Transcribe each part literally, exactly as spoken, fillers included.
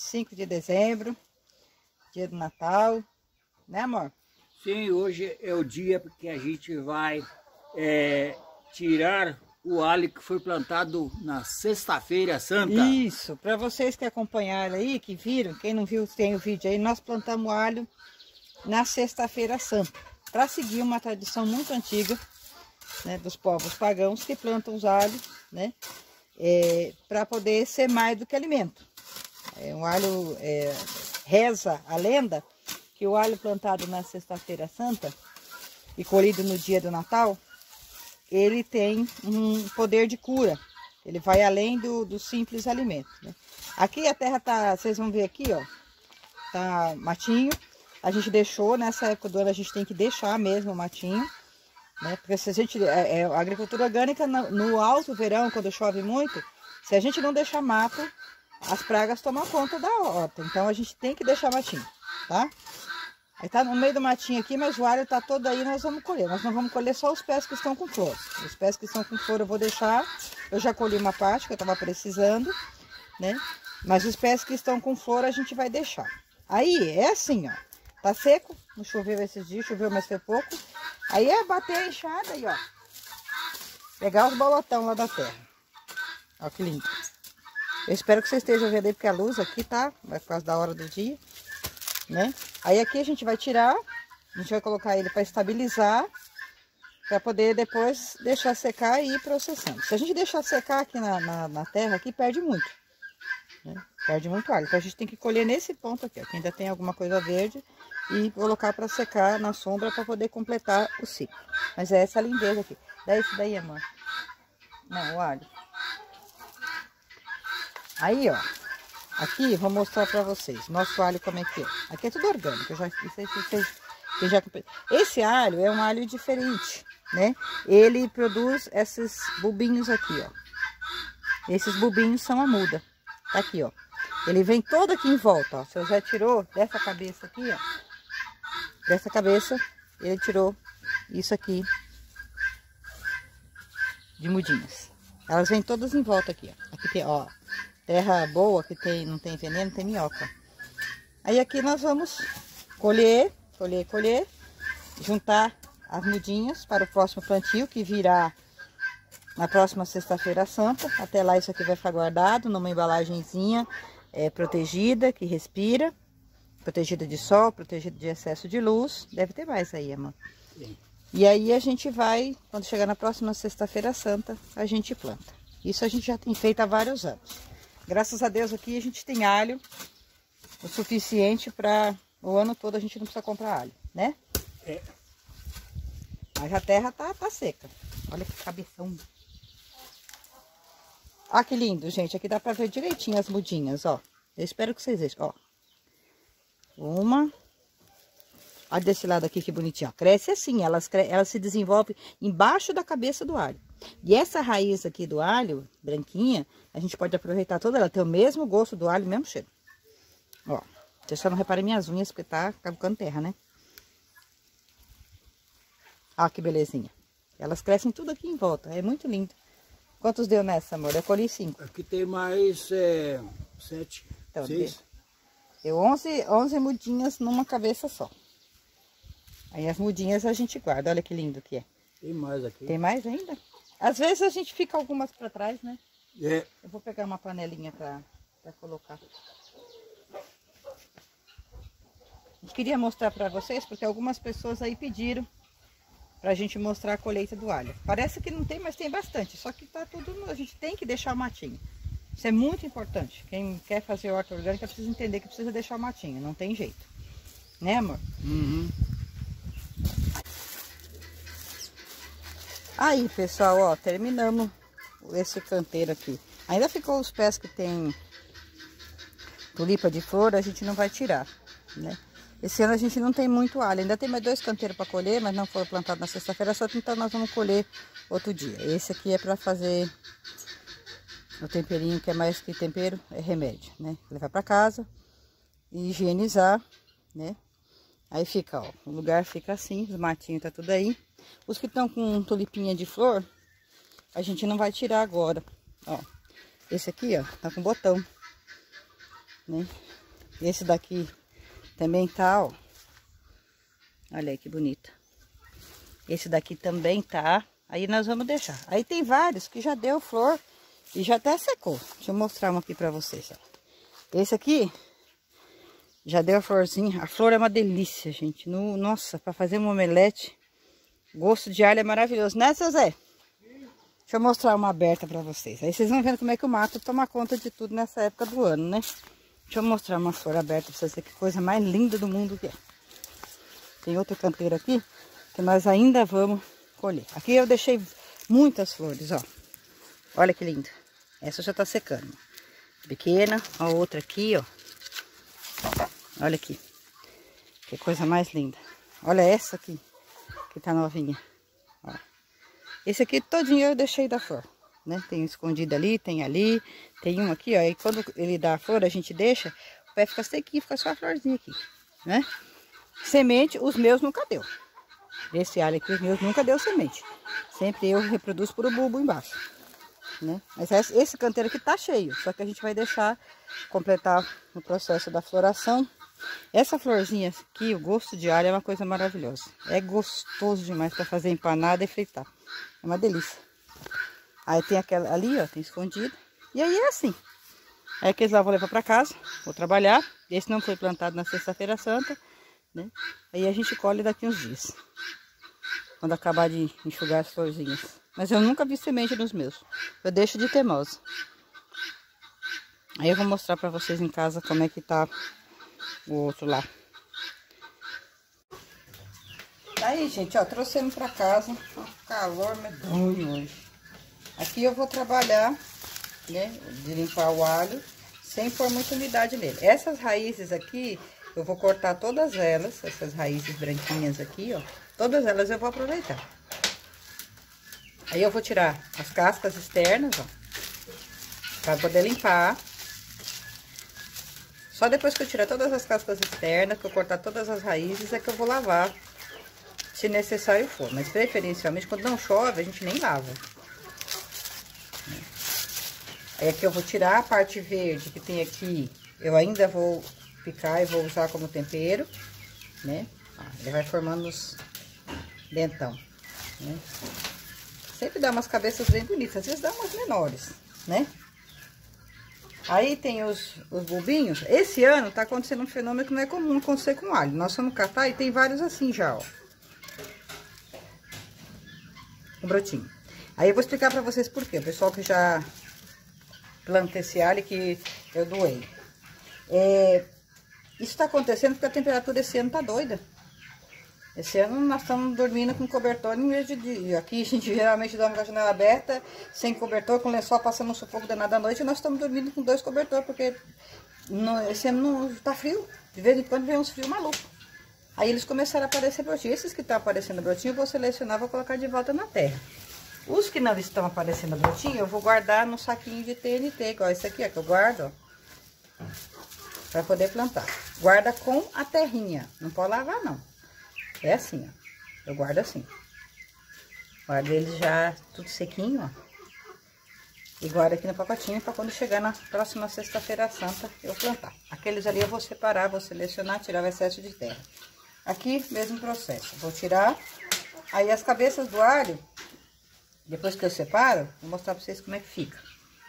cinco de dezembro, dia do Natal, né, amor? Sim, hoje é o dia que a gente vai é, tirar o alho que foi plantado na Sexta-feira Santa. Isso, para vocês que acompanharam aí, que viram, quem não viu tem o vídeo aí, nós plantamos alho na Sexta-feira Santa, para seguir uma tradição muito antiga, né, dos povos pagãos que plantam os alhos, né, é, para poder ser mais do que alimento. É, um alho, é, reza a lenda que o alho plantado na Sexta-feira Santa e colhido no dia do Natal, ele tem um poder de cura. Ele vai além do, do simples alimento, né? Aqui a terra tá, vocês vão ver aqui, ó, tá matinho. A gente deixou, nessa época do ano a gente tem que deixar mesmo o matinho, né? Porque se a gente, é, é, a agricultura orgânica no, no alto verão, quando chove muito, se a gente não deixar mato, as pragas tomam conta da horta. Então a gente tem que deixar matinho, tá? Aí tá no meio do matinho aqui, mas o alho tá todo aí, nós vamos colher. Nós não vamos colher só os pés que estão com flor. Os pés que estão com flor eu vou deixar. Eu já colhi uma parte que eu tava precisando, né? Mas os pés que estão com flor a gente vai deixar. Aí é assim, ó. Tá seco, não choveu esses dias, choveu, mas foi pouco. Aí é bater a enxada aí, ó. Pegar os bolotão lá da terra. Ó que lindo. Eu espero que vocês estejam vendo aí, porque a luz aqui tá, vai por causa da hora do dia, né? Aí aqui a gente vai tirar, a gente vai colocar ele para estabilizar, para poder depois deixar secar e ir processando. Se a gente deixar secar aqui na, na, na terra, aqui perde muito, né? Perde muito alho. Então a gente tem que colher nesse ponto aqui, ó, que ainda tem alguma coisa verde, e colocar para secar na sombra para poder completar o ciclo. Mas é essa lindeza aqui. Dá isso daí, amor. Não, o alho. Aí, ó. Aqui, vou mostrar pra vocês. Nosso alho como é que é. Aqui é tudo orgânico. Eu já, vocês, vocês, vocês já... Esse alho é um alho diferente, né? Ele produz esses bulbinhos aqui, ó. Esses bulbinhos são a muda. Tá aqui, ó. Ele vem todo aqui em volta, ó. O seu Zé tirou dessa cabeça aqui, ó. Dessa cabeça, ele tirou isso aqui de mudinhas. Elas vêm todas em volta aqui, ó. Aqui tem, ó. Terra boa, que tem, não tem veneno, tem minhoca. Aí aqui nós vamos colher, colher, colher, juntar as mudinhas para o próximo plantio, que virá na próxima Sexta-feira Santa. Até lá isso aqui vai ficar guardado numa embalagenzinha é, protegida, que respira, protegida de sol, protegida de excesso de luz. Deve ter mais aí, amor. Sim. E aí a gente vai, quando chegar na próxima Sexta-feira Santa, a gente planta. Isso a gente já tem feito há vários anos. Graças a Deus aqui a gente tem alho o suficiente para o ano todo a gente não precisa comprar alho, né? É. Mas a terra tá, tá seca. Olha que cabeção. Ah, que lindo, gente. Aqui dá para ver direitinho as mudinhas, ó. Eu espero que vocês vejam, ó. Uma. Olha desse lado aqui que bonitinho, ó. Cresce assim, elas, cre... elas se desenvolvem embaixo da cabeça do alho. E essa raiz aqui do alho, branquinha, a gente pode aproveitar toda ela. Tem o mesmo gosto do alho, o mesmo cheiro. Ó, vocês só não reparem minhas unhas, porque tá cavucando terra, né? Ó, que belezinha. Elas crescem tudo aqui em volta, é muito lindo. Quantos deu nessa, amor? Eu colhi cinco. Aqui tem mais é, sete, então, seis. Deu onze, onze mudinhas numa cabeça só. Aí as mudinhas a gente guarda, olha que lindo que é. Tem mais aqui. Tem mais ainda? Às vezes a gente fica algumas para trás, né? É. Eu vou pegar uma panelinha para colocar. A gente queria mostrar para vocês, porque algumas pessoas aí pediram pra gente mostrar a colheita do alho. Parece que não tem, mas tem bastante. Só que tá tudo, a gente tem que deixar o matinho. Isso é muito importante. Quem quer fazer horta orgânica precisa entender que precisa deixar o matinho. Não tem jeito. Né, amor? Uhum. Aí, pessoal, ó, terminamos esse canteiro aqui. Ainda ficou os pés que tem tulipa de flor, a gente não vai tirar, né? Esse ano a gente não tem muito alho. Ainda tem mais dois canteiros para colher, mas não foram plantados na Sexta-feira Santa, então nós vamos colher outro dia. Esse aqui é para fazer o temperinho, que é mais que tempero, é remédio, né? Levar para casa e higienizar, né? Aí fica, ó, o lugar fica assim, os matinhos tá tudo aí. Os que estão com tulipinha de flor, a gente não vai tirar agora, ó. Esse aqui, ó, tá com botão, né? Esse daqui também tá, ó. Olha aí que bonita. Esse daqui também tá. Aí nós vamos deixar. Aí tem vários que já deu flor e já até secou. Deixa eu mostrar um aqui pra vocês, ó. Esse aqui já deu a florzinha. A flor é uma delícia, gente. No, nossa, pra fazer um omelete, gosto de alho é maravilhoso, né, seu Zé? Deixa eu mostrar uma aberta pra vocês. Aí vocês vão vendo como é que o mato toma conta de tudo nessa época do ano, né? Deixa eu mostrar uma flor aberta pra vocês verem que coisa mais linda do mundo que é. Tem outra canteira aqui que nós ainda vamos colher. Aqui eu deixei muitas flores, ó. Olha que lindo. Essa já tá secando. Pequena, a outra aqui, ó. Olha aqui. Que coisa mais linda. Olha essa aqui, que tá novinha. Ó. Esse aqui todinho eu deixei da flor, né? Tem escondido ali, tem ali, tem um aqui, ó. E quando ele dá a flor, a gente deixa, o pé fica sequinho, fica só a florzinha aqui, né? Semente, os meus nunca deu. Esse alho aqui, os meus nunca deu semente. Sempre eu reproduzo por o bulbo embaixo, né? Mas esse canteiro aqui tá cheio, só que a gente vai deixar completar o processo da floração. Essa florzinha aqui, o gosto de alho é uma coisa maravilhosa. É gostoso demais para fazer empanada e fritar. É uma delícia. Aí tem aquela ali, ó, tem escondido. E aí é assim. Aí aqueles lá eu vou levar para casa, vou trabalhar. Esse não foi plantado na sexta-feira santa, né? Aí a gente colhe daqui uns dias, quando acabar de enxugar as florzinhas. Mas eu nunca vi semente nos meus. Eu deixo de teimosa. Aí eu vou mostrar para vocês em casa como é que tá o outro lá. Aí, gente, ó, trouxemos pra casa. Um calor medonho hoje. Aqui eu vou trabalhar, né, de limpar o alho sem pôr muita umidade nele. Essas raízes aqui, eu vou cortar todas elas, essas raízes branquinhas aqui, ó. Todas elas eu vou aproveitar. Aí eu vou tirar as cascas externas, ó, pra poder limpar. Só depois que eu tirar todas as cascas externas, que eu cortar todas as raízes, é que eu vou lavar, se necessário for. Mas preferencialmente, quando não chove, a gente nem lava. Aí aqui eu vou tirar a parte verde que tem aqui, eu ainda vou picar e vou usar como tempero, né? Ó, ele vai formando os dentão, né? Sempre dá umas cabeças bem bonitas, às vezes dá umas menores, né? Aí tem os, os bulbinhos. Esse ano tá acontecendo um fenômeno que não é comum acontecer com alho. Nós fomos catar e tem vários assim já, ó. Um brotinho. Aí eu vou explicar pra vocês por quê. O pessoal que já planta esse alho que eu doei. É, isso tá acontecendo porque a temperatura esse ano tá doida. Esse ano nós estamos dormindo com cobertor em vez de dia. Aqui a gente geralmente dorme com a janela aberta, sem cobertor, com lençol passando um sufoco danado à noite. E nós estamos dormindo com dois cobertores, porque no, esse ano não tá frio. De vez em quando vem uns frios malucos. Aí eles começaram a aparecer brotinho. Esses que estão aparecendo brotinho, eu vou selecionar, vou colocar de volta na terra. Os que não estão aparecendo brotinho, eu vou guardar no saquinho de T N T, igual esse aqui, ó, que eu guardo, ó, pra poder plantar. Guarda com a terrinha, não pode lavar não. É assim, ó. Eu guardo assim. Guardo eles já tudo sequinho, ó. E guardo aqui no pacotinho para quando chegar na próxima sexta-feira santa eu plantar. Aqueles ali eu vou separar, vou selecionar, tirar o excesso de terra. Aqui, mesmo processo. Vou tirar. Aí as cabeças do alho, depois que eu separo, vou mostrar para vocês como é que fica.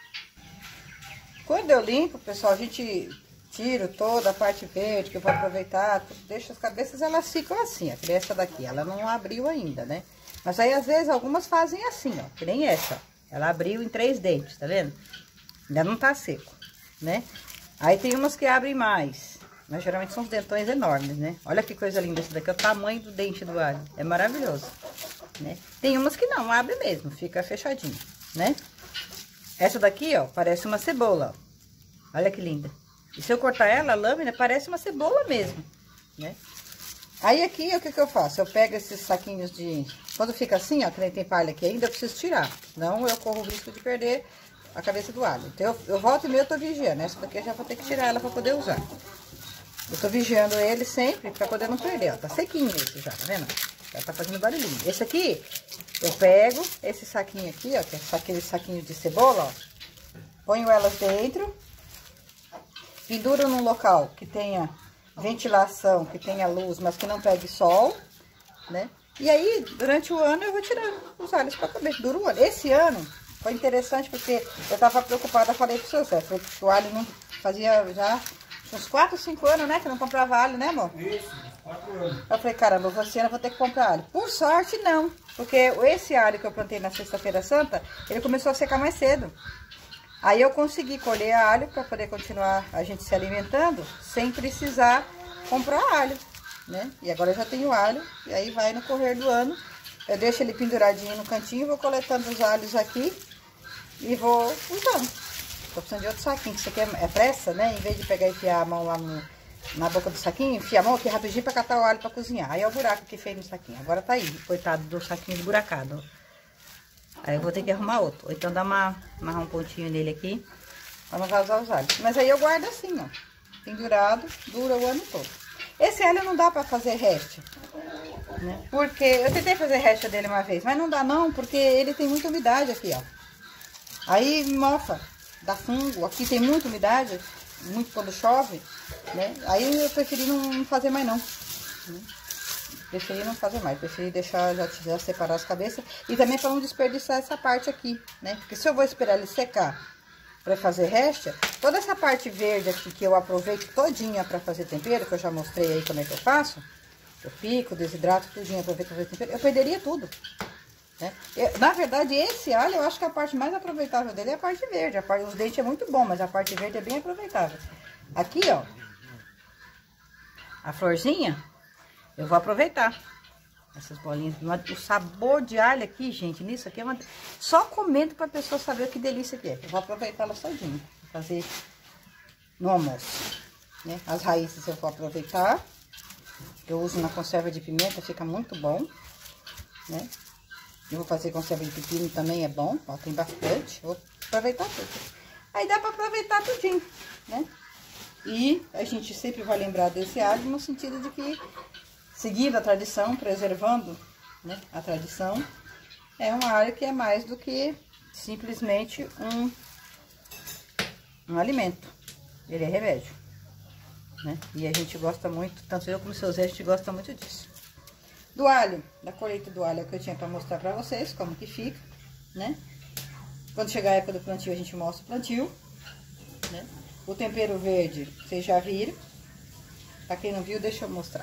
Quando eu limpo, pessoal, a gente tiro toda a parte verde que eu vou aproveitar, deixo as cabeças, elas ficam assim, ó, que essa daqui, ela não abriu ainda, né? Mas aí, às vezes, algumas fazem assim, ó, que nem essa, ó. Ela abriu em três dentes, tá vendo? Ainda não tá seco, né? Aí tem umas que abrem mais, mas geralmente são os dentões enormes, né? Olha que coisa linda esse daqui, é o tamanho do dente do alho, é maravilhoso, né? Tem umas que não, abre mesmo, fica fechadinho, né? Essa daqui, ó, parece uma cebola, ó. Olha que linda. E se eu cortar ela, a lâmina parece uma cebola mesmo, né? Aí aqui, o que que eu faço? Eu pego esses saquinhos de... Quando fica assim, ó, que nem tem palha aqui ainda, eu preciso tirar. Senão eu corro o risco de perder a cabeça do alho. Então, eu, eu volto e meio eu tô vigiando. Essa daqui eu já vou ter que tirar ela pra poder usar. Eu tô vigiando ele sempre pra poder não perder, ó. Tá sequinho esse já, tá vendo? Já tá fazendo barulhinho. Esse aqui, eu pego esse saquinho aqui, ó, que é aquele saquinho de cebola, ó. Ponho elas dentro. penduro num local que tenha ventilação, que tenha luz, mas que não pegue sol, né? E aí, durante o ano, eu vou tirando os alhos para comer. Dura um ano. Esse ano foi interessante porque eu tava preocupada, falei pro seu Zé, falei que o alho não fazia já uns quatro, cinco anos, né? Que eu não comprava alho, né, amor? Isso, quatro anos. Eu falei, caramba, você não vou ter que comprar alho. Por sorte, não. Porque esse alho que eu plantei na Sexta-feira Santa, ele começou a secar mais cedo. Aí eu consegui colher alho para poder continuar a gente se alimentando sem precisar comprar alho, né? E agora eu já tenho alho, e aí vai no correr do ano. Eu deixo ele penduradinho no cantinho, vou coletando os alhos aqui e vou usando. Tô precisando de outro saquinho, que isso aqui é, é pressa, né? Em vez de pegar e enfiar a mão lá no, na boca do saquinho, enfia a mão aqui rapidinho pra catar o alho pra cozinhar. Aí é o buraco que fez no saquinho. Agora tá aí, coitado do saquinho esburacado. Aí eu vou ter que arrumar outro. Ou então dar uma, amarrar um pontinho nele aqui, pra não vazar os alhos. Mas aí eu guardo assim, ó. Pendurado, dura o ano todo. Esse alho não dá pra fazer reste, né? Porque eu tentei fazer reste dele uma vez, mas não dá não, porque ele tem muita umidade aqui, ó. Aí mofa, dá fungo. Aqui tem muita umidade, muito quando chove, né? Aí eu preferi não fazer mais não. Né? Preferi não fazer mais, preferi deixar, já, já separar as cabeças. E também para não desperdiçar essa parte aqui, né? Porque se eu vou esperar ele secar para fazer resta, toda essa parte verde aqui que eu aproveito todinha para fazer tempero, que eu já mostrei aí como é que eu faço, eu pico, desidrato, tudinho, aproveito para fazer tempero, eu perderia tudo, né? Eu, na verdade, esse alho, eu acho que a parte mais aproveitável dele é a parte verde. A parte, os dentes é muito bom, mas a parte verde é bem aproveitável. Aqui, ó, a florzinha, eu vou aproveitar essas bolinhas. O sabor de alho aqui, gente, nisso aqui é uma... Só comendo pra pessoa saber que delícia que é. Eu vou aproveitar ela todinha, pra fazer no almoço, né? As raízes eu vou aproveitar. Eu uso na conserva de pimenta, fica muito bom, né? Eu vou fazer conserva de pepino também, é bom, ó, tem bastante. Vou aproveitar tudo. Aí dá pra aproveitar tudinho, né? E a gente sempre vai lembrar desse alho no sentido de que, seguindo a tradição, preservando, né, a tradição, é uma área que é mais do que simplesmente um, um alimento. Ele é remédio, né? E a gente gosta muito, tanto eu como o seu Zé, a gente gosta muito disso. Do alho, da colheita do alho é o que eu tinha para mostrar para vocês, como que fica, né? Quando chegar a época do plantio, a gente mostra o plantio, né? O tempero verde, vocês já viram. Para quem não viu, deixa eu mostrar.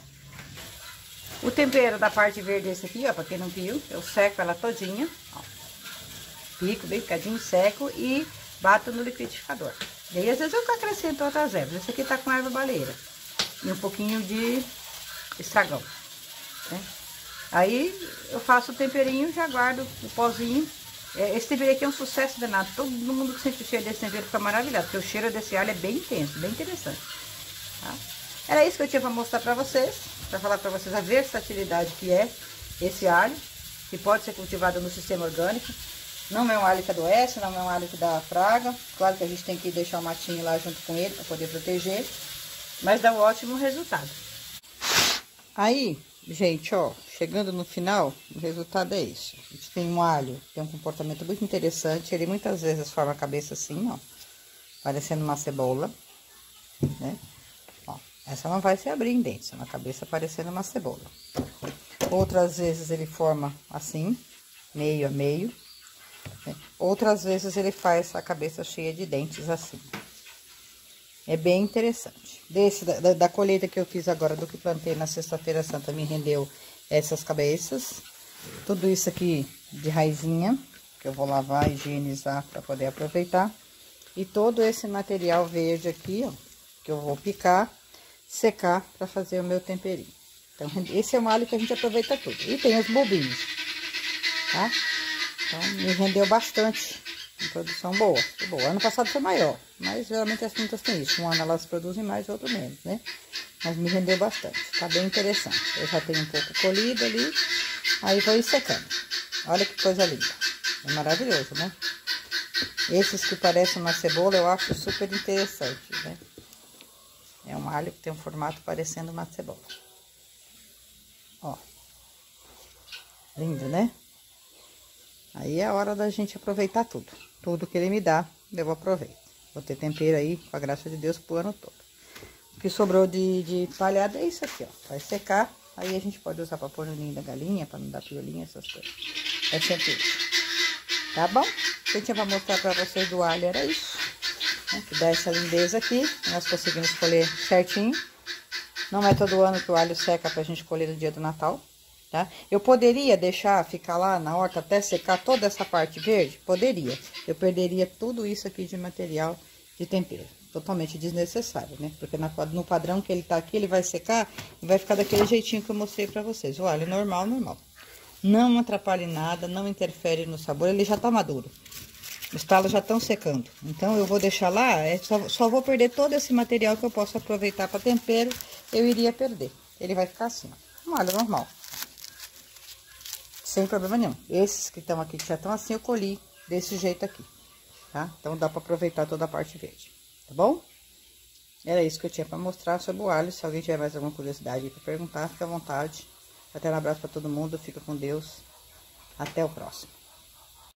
O tempero da parte verde é esse aqui, ó, pra quem não viu, eu seco ela todinha, ó. Pico bem picadinho, seco e bato no liquidificador. E aí, às vezes, eu acrescento outras ervas. Esse aqui tá com erva baleira e um pouquinho de estragão, né? Aí, eu faço o temperinho, já guardo o pozinho. Esse tempero aqui é um sucesso danado. Todo mundo que sente o cheiro desse tempero fica maravilhado, porque o cheiro desse alho é bem intenso, bem interessante, tá? Era isso que eu tinha para mostrar para vocês, para falar para vocês a versatilidade que é esse alho, que pode ser cultivado no sistema orgânico. Não é um alho que adoece, não é um alho que dá praga. Claro que a gente tem que deixar o matinho lá junto com ele para poder proteger, mas dá um ótimo resultado. Aí, gente, ó, chegando no final, o resultado é isso. A gente tem um alho, tem um comportamento muito interessante. Ele muitas vezes forma a cabeça assim, ó, parecendo uma cebola, né? Essa não vai se abrir em dentes, é uma cabeça parecendo uma cebola. Outras vezes ele forma assim, meio a meio, né? Outras vezes ele faz a cabeça cheia de dentes assim. É bem interessante. Desse, da, da colheita que eu fiz agora, do que plantei na Sexta-feira Santa, me rendeu essas cabeças. Tudo isso aqui de raizinha, que eu vou lavar, higienizar para poder aproveitar. E todo esse material verde aqui, ó, que eu vou picar, secar para fazer o meu temperinho. Então, esse é um alho que a gente aproveita tudo. E tem os bulbinhos, tá? Então, me rendeu bastante. Uma produção boa. Foi boa. Ano passado foi maior, mas geralmente as plantas têm isso. Um ano elas produzem mais, outro menos, né? Mas me rendeu bastante. Tá bem interessante. Eu já tenho um pouco colhido ali. Aí vou ir secando. Olha que coisa linda. É maravilhoso, né? Esses que parecem uma cebola eu acho super interessante, né? É um alho que tem um formato parecendo uma cebola. Ó. Lindo, né? Aí é a hora da gente aproveitar tudo. Tudo que ele me dá, eu aproveito. Vou ter tempero aí, com a graça de Deus, pro ano todo. O que sobrou de, de palhada é isso aqui, ó. Vai secar, aí a gente pode usar pra pôr no ninho da galinha, pra não dar piolinha, essas coisas. É sempre isso. Tá bom? O que eu tinha pra mostrar pra vocês do alho era isso. Né? Que dá essa lindeza aqui. Nós conseguimos colher certinho. Não é todo ano que o alho seca pra gente colher no dia do Natal. Tá? Eu poderia deixar ficar lá na horta até secar toda essa parte verde? Poderia. Eu perderia tudo isso aqui de material de tempero. Totalmente desnecessário, né? Porque no padrão que ele tá aqui, ele vai secar e vai ficar daquele jeitinho que eu mostrei pra vocês. O alho normal, normal. Não atrapalha em nada, não interfere no sabor, ele já tá maduro. Os talos já estão secando. Então, eu vou deixar lá, é só, só vou perder todo esse material que eu posso aproveitar para tempero, eu iria perder. Ele vai ficar assim, ó, um alho normal. Sem problema nenhum. Esses que estão aqui, que já estão assim, eu colhi desse jeito aqui, tá? Então, dá para aproveitar toda a parte verde, tá bom? Era isso que eu tinha para mostrar sobre o alho. Se alguém tiver mais alguma curiosidade para perguntar, fica à vontade. Até um abraço para todo mundo, fica com Deus. Até o próximo.